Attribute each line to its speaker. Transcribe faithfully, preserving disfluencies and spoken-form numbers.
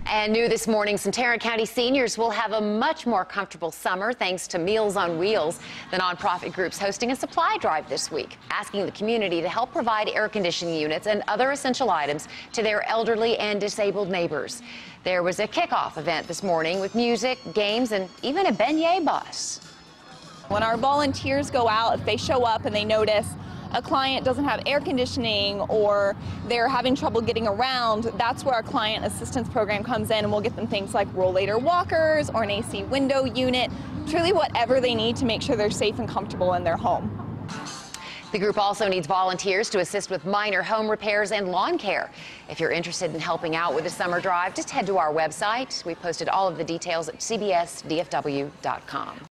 Speaker 1: And new this morning, some Tarrant County seniors will have a much more comfortable summer thanks to Meals on Wheels. The nonprofit group's hosting a supply drive this week, asking the community to help provide air conditioning units and other essential items to their elderly and disabled neighbors. There was a kickoff event this morning with music, games, and even a beignet bus.
Speaker 2: When our volunteers go out, if they show up and they notice a client doesn't have air conditioning or they're having trouble getting around, that's where our client assistance program comes in, and we'll get them things like rollator walkers or an A C window unit, truly whatever they need to make sure they're safe and comfortable in their home.
Speaker 1: The group also needs volunteers to assist with minor home repairs and lawn care. If you're interested in helping out with the summer drive, just head to our website. We posted all of the details at C B S D F W dot com.